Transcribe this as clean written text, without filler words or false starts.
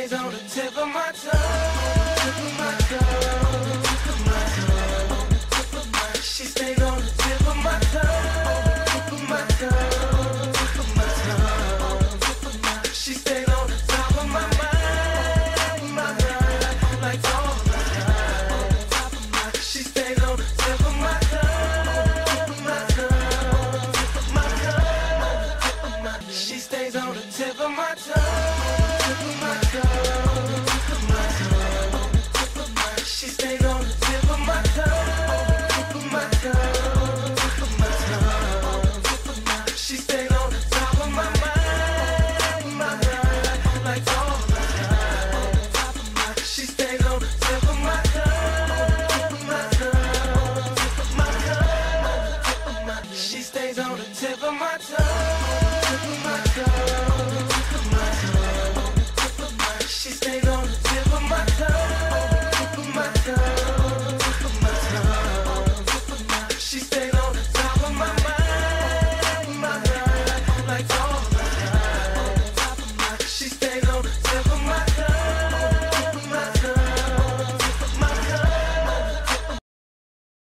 stays on the tip of my tongue, tip of my tongue, tip of my tongue, tip of my. She stays on the tip of my tongue, tip of my tongue, tip of my tongue, tip of my. She stays on the top of my mind, like all my time. She stays on the tip of my tongue, tip of my tongue, tip of my tongue, tip of my. She stays on the tip of my tongue, tip of my tongue, tip of my tongue, tip of my. She stays on the tip of my tongue, tip of my tongue, tip of my tongue, tip of my. She stays on the top of my mind, like all my time. She stays on the tip of my tongue, tip of my tongue, tip of my tongue, tip of my. She stays on the tip